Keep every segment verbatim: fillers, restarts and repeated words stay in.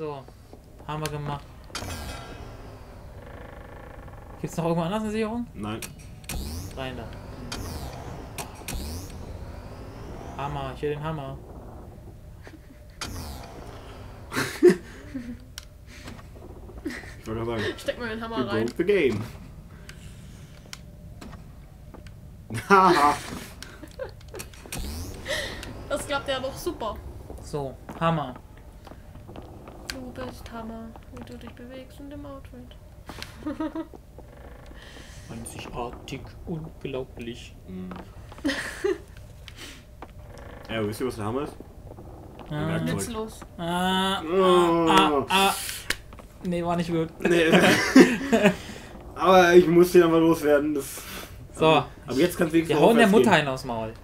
So, haben wir gemacht. Gibt's noch irgendwo anders eine Sicherung? Nein. Rein da. Hammer, ich will den Hammer. Ich wollte gerade sagen. Steck mal den Hammer You rein. broke the game. Haha. Das klappt ja doch super. So, Hammer. Du bist Hammer, wie du dich bewegst in dem Outfit. Einzigartig, unglaublich. Ja, wisst ihr, was der Hammer ist? Ah, Werkzeug. Witzlos. ah, Oh. ah, ah, ah. Nee, war nicht gut. Nee. Aber ich muss den aber loswerden. Das So. Aber, aber jetzt kannst du Wir wenigstens hauen der aufwärts Mutter gehen. einen aufs Maul.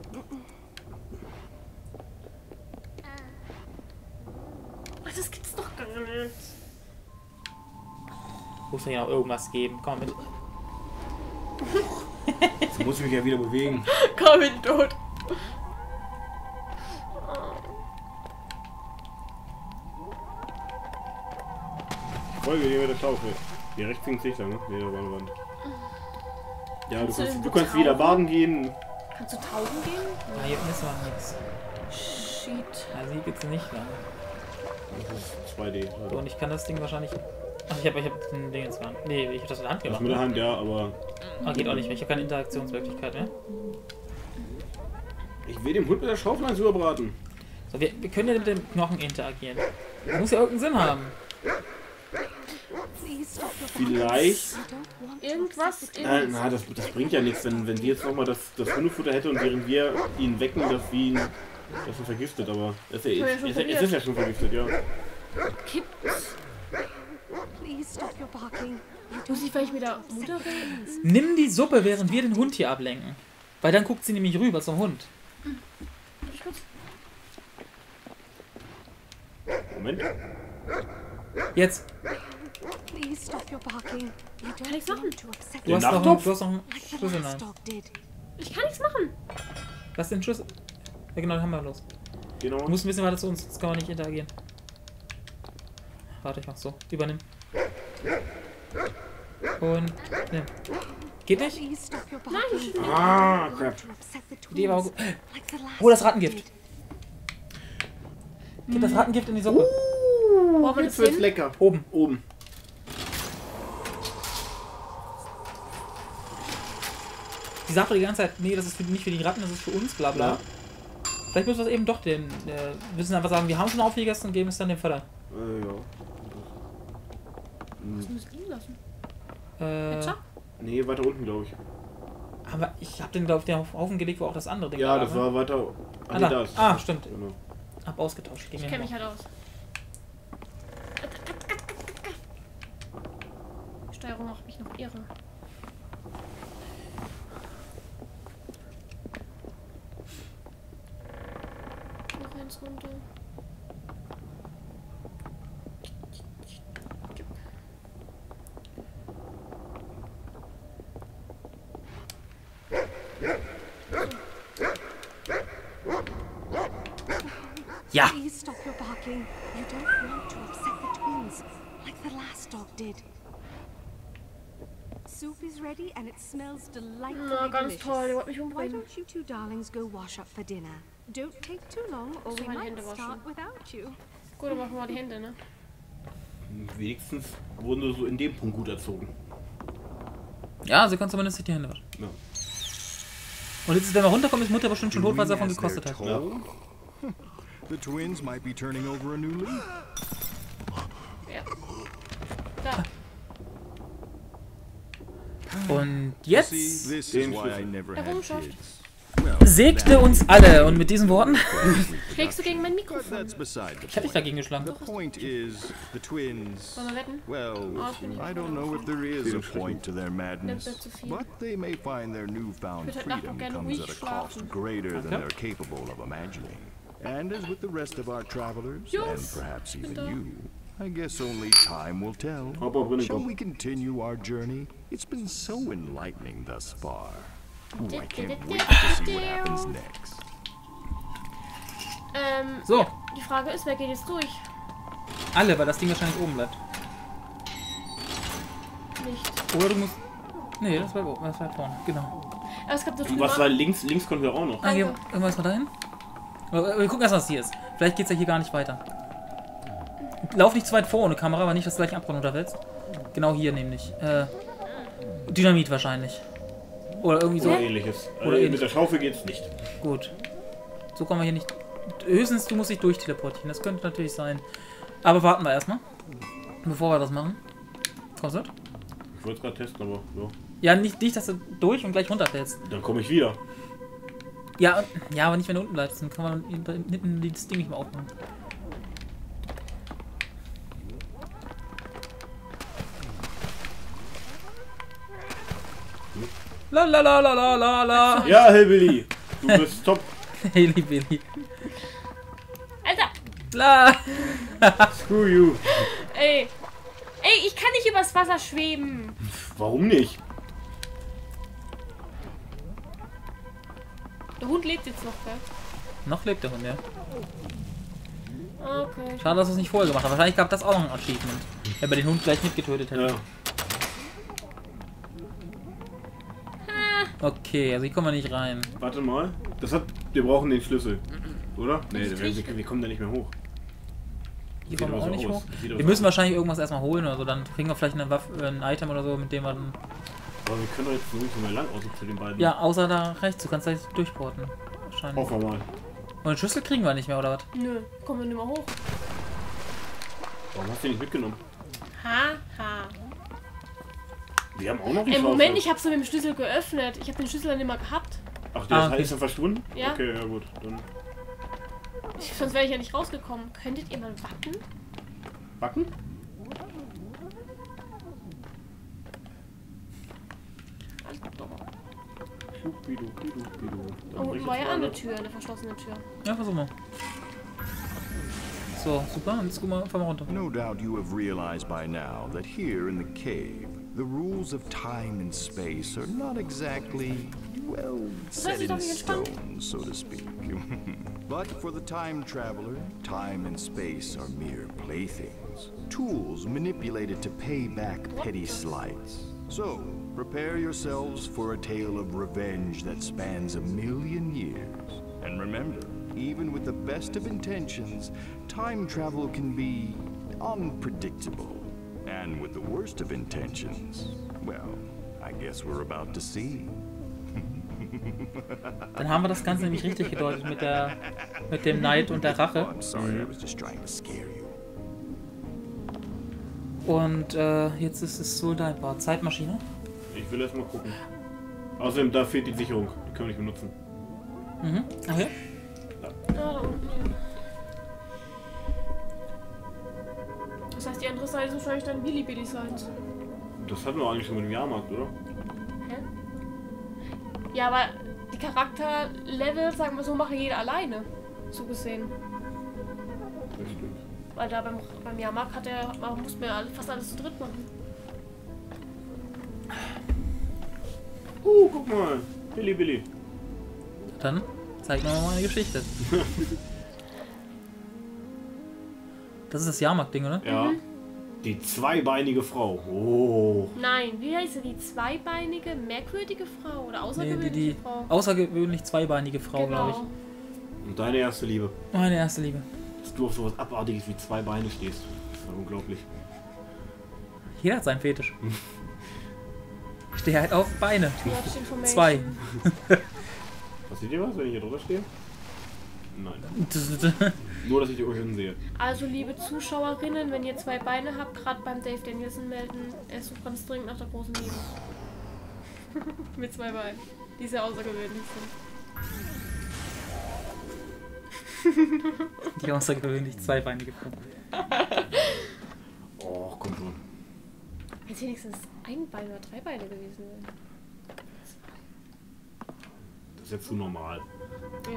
Das gibt's doch gar nicht. Muss ja noch irgendwas geben. Komm mit. Jetzt muss ich mich ja wieder bewegen. Komm, bin tot. Folge dir mit der Schaufel. Hier rechts links Lichter, ne? Nee, da war eine Wand. Ja, du Kannst du kannst, denn du kannst wieder tauchen? baden gehen. Kannst du tauchen gehen? Ah, hier ist noch nichts. Shit. Also hier geht's nicht lang. Das ist zwei D. So, und ich kann das Ding wahrscheinlich. Ach, ich hab, ich hab ein Ding jetzt Hand. Nee, ich hab das in der Hand Das gemacht. mit der Hand, ja, aber Ah, geht auch nicht mehr. Ich habe keine Interaktionsmöglichkeit mehr. ich will dem Hund mit der Schaufel eins überbraten. So, wir, wir können ja mit dem Knochen interagieren. Das muss ja irgendeinen Sinn haben. Vielleicht. Irgendwas Nein, in. na, das, das bringt ja nichts, wenn, wenn die jetzt nochmal das, das Hundefutter hätte und während wir ihn wecken, dass wir ihn, dass er vergiftet, aber es ist ja, Haben wir ist, schon ist, ist, ist ja schon vergiftet, ja. Kippt's. Please stop your barking. You Muss don't ich vielleicht mit der Mutter reden? Nimm die Suppe, während wir den Hund hier ablenken. Weil dann guckt sie nämlich rüber zum Hund. Moment. Jetzt. please stop your barking. You Kann ich's don't machen? want to upset Du Den hast, noch, einen- Nachttopf? du hast noch einen like the Schlüssel in der last Hand. dog did. Ich kann nichts machen. Lass den Schlüssel. Ja genau, den haben wir los. Genau. Du musst ein bisschen weiter zu uns, sonst kann man nicht interagieren. Warte, ich mach so. Übernimm. Und nimm. Geht nicht? Please stop your barking. Ah, You crap. don't want to upset the Die war twins, gut. like the last Hol das dog Rattengift. did. Gib das Rattengift in die Suppe. Wo haben wir das Jetzt wird's hin? lecker. Oben. Oben. Die sagt doch die ganze Zeit, nee, das ist für, nicht für die Ratten, das ist für uns, bla bla. Ja. Vielleicht müssen wir es eben doch den. Äh, müssen einfach sagen, wir haben schon aufgegessen und geben es dann dem Vater. Äh, ja. Das muss liegen lassen. Äh, Pizza? Nee, weiter unten, glaube ich. aber ich hab den, glaube ich, den auf Haufen gelegt, wo auch das andere Ding Ja, da das ne? war weiter. Ah, Ah, nee, da. da ist. Ah, stimmt. Genau. Hab ausgetauscht. Gegen Ich den kenne mich Bauch. halt aus. Die Steuerung macht mich noch irre. Noch eins runter. Ja! Please stop your barking. You don't want to upset the twins, like the last dog did. Soup is ready and it smells delightfully Na, ganz delicious. toll, der wollte mich Why umbringen. don't you two darlings go wash up for dinner? Don't take too long or Muss we meine might Hände waschen. start without you. Gut, dann machen wir mal die Hände, ne? Wenigstens wurden sie so in dem Punkt gut erzogen. Ja, sie kann zumindest sich die Hände waschen. Ja. Und jetzt, wenn wir runterkommen, ist Mutter bestimmt schon Doing tot, was davon as they're gekostet hat. told? The twins might be turning over a new leaf. Ja. Da. Und See, jetzt this is Den why I Schlüssel. never Der had Rumschaft. kids. segte uns alle. Und mit diesen Worten. Schlägst du gegen mein But Mikrofon? that's beside the Ich hab dich point. dagegen geschlagen. The point is, the twins. Wollen wir wetten? Well, Oh, ich bin nicht I don't know if there is a point to their madness, Nimmt er zu viel. but they may find their newfound Ich würde heute Nacht freedom noch gerne comes ruhig at a cost schlafen. greater than Okay. they're capable of imagining. And as with the rest of our travelers, Jungs, and perhaps even bitte. you, I guess only time will tell. Hopp, hopp, Shall hopp. we continue our journey? It's been so enlightening thus far. Ooh, I can't wait to see what happens next. Ähm, So, die Frage ist, wer geht jetzt durch? Alle, weil das Ding wahrscheinlich oben bleibt. Nicht. Oder du musst... Nee, das war, das war vorne, genau. Aber es gab da Und drüben was auch- war links? Links konnten wir auch noch. Ah, gehen, irgendwas mal dahin? Wir wir gucken erst, was hier ist. Vielleicht geht's ja hier gar nicht weiter. Lauf nicht zu weit vor ohne Kamera, aber nicht, dass du gleich Abgrund runterfällst. Genau hier nämlich. Äh, Dynamit wahrscheinlich. Oder irgendwie so. Oder ähnliches. Oder Oder ähnlich. mit der Schaufel geht's nicht. Gut. So kommen wir hier nicht... Höchstens, du musst dich durchteleportieren. Das könnte natürlich sein. Aber warten wir erstmal. Bevor wir das machen. Kommst du mit? Ich wollte es gerade testen, aber ja. Ja, nicht, nicht, dass du durch und gleich runterfällst. Dann komme ich wieder. Ja, ja, aber nicht, wenn du unten bleibst. Dann kann man hinten das Ding nicht mehr aufmachen. La la la la la la la. Ja, Hillbilly. Du bist top. Haley Billy. Alter! La. Screw you. Ey! Ey, ich kann nicht übers Wasser schweben! Warum nicht? Der Hund lebt jetzt noch, gell? Noch lebt der Hund, ja. Okay. Schade, dass du es nicht vorher gemacht hast. Wahrscheinlich gab das auch noch ein Achievement. Wenn wir den Hund gleich mitgetötet hätten. Ja. Okay, also hier kommen wir nicht rein. Warte mal. Das hat. Wir brauchen den Schlüssel. Oder? Nee, Das wir, ist wir, wir kommen da nicht mehr hoch. Hier Sieht kommen wir aber auch so nicht aus. hoch. Sieht aber Wir so müssen aus. wahrscheinlich irgendwas erstmal holen oder so. Dann kriegen wir vielleicht eine Waffe, ein Item oder so, mit dem wir dann... Aber wir können doch jetzt nicht mehr lang außer zu den beiden. Ja, außer da rechts. Du kannst da jetzt durchporten. Wahrscheinlich. Hoffen wir mal. Und den Schlüssel kriegen wir nicht mehr, oder was? Nö, kommen wir nicht mehr hoch. Warum hast du den nicht mitgenommen? Ha, ha. Wir haben auch noch die Ey, Schaufel. Moment, ich habe so mit dem Schlüssel geöffnet. Ich habe den Schlüssel dann immer gehabt. Ach, der Ah, ist okay. ist er verschwunden? Ja. Okay, ja gut. Dann Ich, sonst wäre ich ja nicht rausgekommen. Könntet ihr mal warten? backen? Schubidu-bidu-bidu. Dann Oh, brich unten war jetzt ja mal eine alles. Tür, eine verschlossene Tür. Ja, versuch mal. So, super. Jetzt gucken wir, fahren wir runter. No doubt you have realized by now that here in the cave, the rules of time and space are not exactly, well, set sich doch in nicht entspannt. stone, so to speak. But for the time traveler, time and space are mere playthings, tools manipulated to pay back petty slights. So, prepare yourselves for a tale of revenge that spans a million years. And remember, even with the best of intentions, time travel can be unpredictable. And with the worst of intentions, well, I guess we're about to see. Dann haben wir das Ganze nämlich richtig gedeutet mit der mit dem Neid und der Oh, Rache. I'm sorry, I was just trying to scare you. Und äh, jetzt ist es so denkbar. Zeitmaschine. Ich will erst mal gucken. Außerdem, da fehlt die Sicherung. Die können wir nicht benutzen. Mhm. Okay. Ah, da unten. Das heißt, die andere Seite ist wahrscheinlich dann Billy-Billy sein. Das hatten wir eigentlich schon mit dem Jahrmarkt, oder? Hä? Ja, aber die Charakterlevel, sagen wir so, mache jeder alleine. So gesehen. Das stimmt. Weil da beim, beim Jahrmarkt hat er, man muss mir ja fast alles zu dritt machen. Uh, guck mal. Billy, Billy. Dann zeig mir mal eine Geschichte. Das ist das Jahrmarkt-Ding, oder? Ja. Die zweibeinige Frau. Oh. Nein, wie heißt sie? Die zweibeinige, merkwürdige Frau oder Nee, außergewöhnliche die, die Frau? außergewöhnlich zweibeinige Frau, glaube Genau. Und deine erste Liebe. ich. Meine erste Liebe. Dass du auf sowas Abartiges wie zwei Beine stehst. Das ist ja unglaublich. Jeder hat seinen Fetisch. Ich stehe halt auf Beine. Watch Information. Zwei. Passiert dir was, wenn ich hier drüber stehe? Nein. Nur, dass ich die Ohren sehe. Also, liebe Zuschauerinnen, wenn ihr zwei Beine habt, gerade beim Dave Danielson melden, er sucht ganz dringend nach der großen Liebe. Mit zwei Beinen, die sehr außergewöhnlich sind. Die außergewöhnlich zweibeinige Frau. Oh, komm schon. Wenn es wenigstens ein Bein oder drei Beine gewesen wären. Das ist jetzt zu normal. Ja.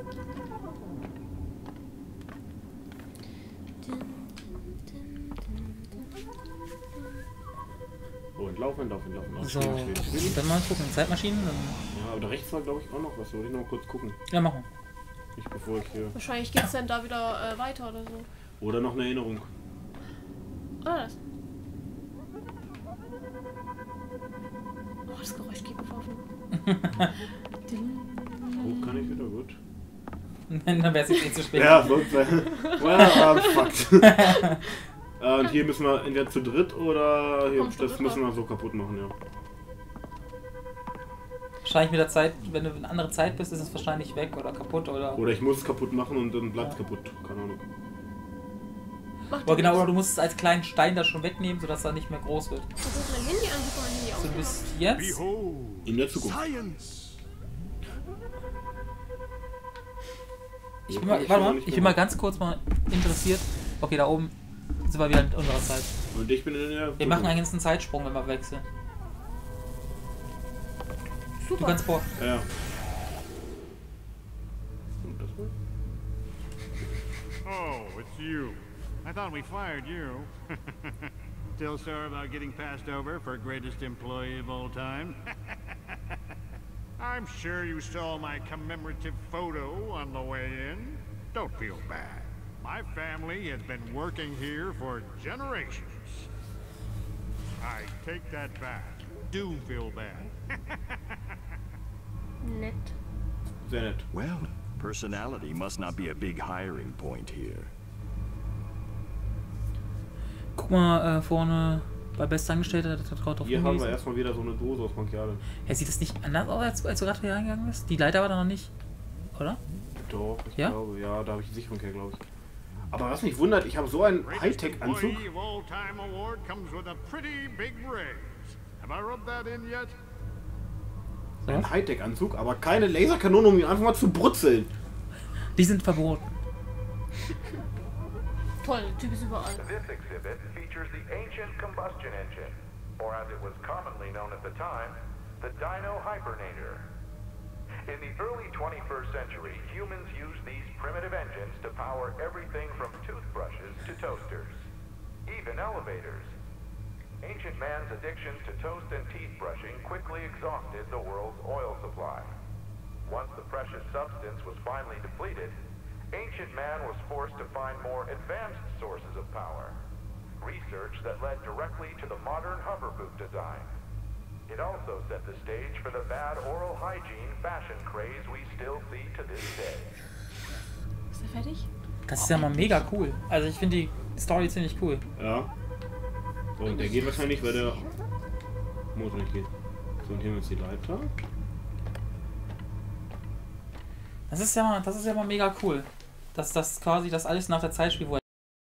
Und laufen, laufen, laufen, laufen. So, Stehen, stehen, stehen. dann mal gucken. Zeitmaschinen? Dann, Ja, aber da rechts war, glaube ich, auch noch was. Wollte ich noch mal kurz gucken. ja, machen Nicht bevor ich hier. Wahrscheinlich geht es dann da wieder äh, weiter oder so. Oder noch eine Erinnerung. Oder das? Oh, das Geräusch geht mir vor. Oh, kann ich wieder gut. Dann wäre es jetzt eh zu spät. Ja, sonst wäre. Well, I'm fucked. äh, und hier müssen wir entweder zu dritt oder hier, Kommst du das drüber? müssen wir so kaputt machen, ja. Wahrscheinlich mit der Zeit, wenn du in eine andere Zeit bist, ist es wahrscheinlich weg oder kaputt oder. Oder ich muss es kaputt machen und dann bleibt es Ja. kaputt. Keine Ahnung. Macht Oder genau, nichts. oder du musst es als kleinen Stein da schon wegnehmen, sodass er nicht mehr groß wird. Versuch mein Handy an, guck mal, mein Handy So, du ausgemacht. bist jetzt. Behold, In der Zukunft. science! Ich bin mal, warte mal, ich bin mal ganz kurz mal interessiert. Okay, da oben sind wir wieder in unserer Zeit. Und ich bin in der Wir machen einen ganzen Zeitsprung, wenn wir wechseln. Du Super. kannst vor. Ja, ja. Und das war? Oh, it's you. I thought we fired you. Still sore about getting passed over for greatest employee of all time? I'm sure you saw my commemorative photo on the way in. Don't feel bad. My family has been working here for generations. I take that back. Do feel bad. Nett. Sehr nett. Well, personality must not be a big hiring point here. Guck mal äh, vorne bei Bestangestellter, da hat drauf Hier haben wir hingewiesen. erstmal wieder so eine Dose aus Bankiale. Ja, sieht das nicht anders aus, als, als du gerade hier reingegangen bist? Die Leiter war da noch nicht, oder? Doch, ich Ja? glaube, ja, da habe ich die Sicherung her, glaube ich. Aber was mich wundert, ich habe so einen Greatest Hightech-Anzug. employee of all time award comes with a pretty big raise. Have I rubbed that in yet? So. Ein Hightech-Anzug, aber keine Laserkanone, um ihn einfach mal zu brutzeln. Die sind verboten. Toll, der Typ ist überall. This exhibit features the ancient combustion engine, or as it was commonly known at the time, the Dino Hypernator. In the early twenty-first century, humans used these primitive engines to power everything from toothbrushes to toasters, even elevators. Ancient man's addictions to toast and teeth brushing quickly exhausted the world's oil supply. Once the precious substance was finally depleted, ancient man was forced to find more advanced sources of power. Research that led directly to the modern hover boot design. It also set the stage for the bad oral hygiene fashion craze we still see to this day. Ist er fertig? Das ist ja mal mega cool. Also ich finde die Story ziemlich cool. Ja. So, und der geht wahrscheinlich, weil der Motor nicht geht. So, und hier haben wir jetzt die Leiter. Das ist ja mal, das ist ja mal mega cool. Dass das quasi das alles nach der Zeit spielt, wo er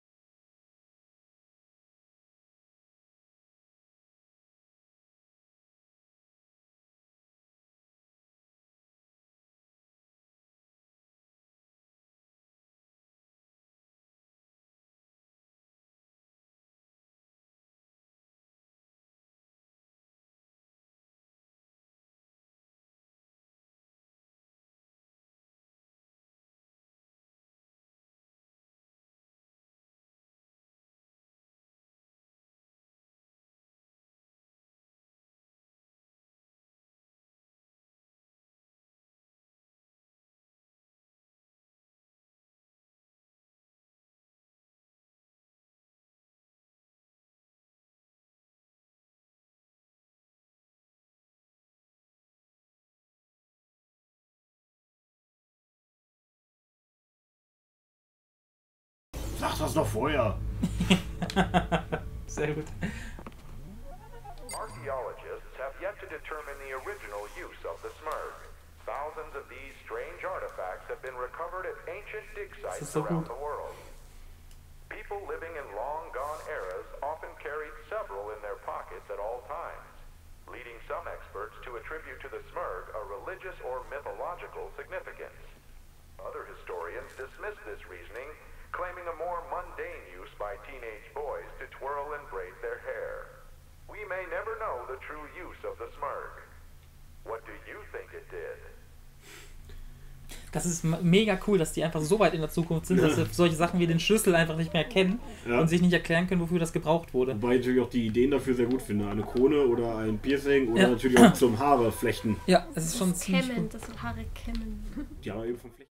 Sag das doch vorher. sehr gut. Archaeologists have yet to determine the original use of the Smurg. Thousands of these strange artifacts have been recovered at ancient dig sites ist so around gut. the world. People living in long-gone eras often carried several in their pockets at all times, leading some experts to attribute to the Smurg a religious or mythological significance. Other historians dismiss this reasoning, claiming a more mundane use by teenage boys to twirl and braid their hair. We may never know the true use of the Smurg. What do you think it did? Das ist m- mega cool, dass die einfach so weit in der Zukunft sind, dass sie solche Sachen wie den Schlüssel einfach nicht mehr kennen Ja. und sich nicht erklären können, wofür das gebraucht wurde. Wobei ich natürlich auch die Ideen dafür sehr gut finde. Eine Krone oder ein Piercing oder Ja. natürlich auch zum Haare flechten. Ja, es ist schon ziemlich Kämmen, gut. das sind Haare kämmen. Die haben wir eben vom Flechten.